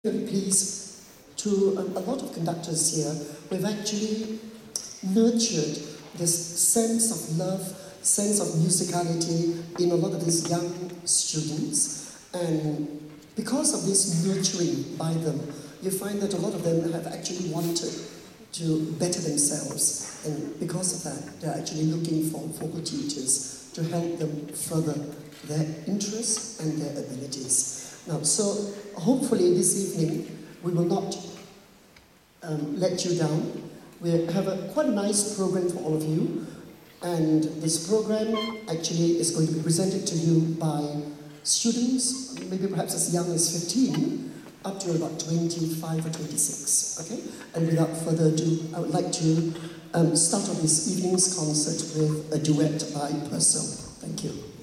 Please, to a lot of conductors here, we've actually nurtured this sense of love, sense of musicality in a lot of these young students. And because of this nurturing by them, you find that a lot of them have actually wanted to better themselves. And because of that, they're actually looking for vocal teachers to help them further their interests and their abilities. Now, so hopefully this evening we will not let you down. We have quite a nice program for all of you, and this program actually is going to be presented to you by students, maybe perhaps as young as 15, up to about 25 or 26, okay? And without further ado, I would like to start off this evening's concert with a duet by Purcell. Thank you.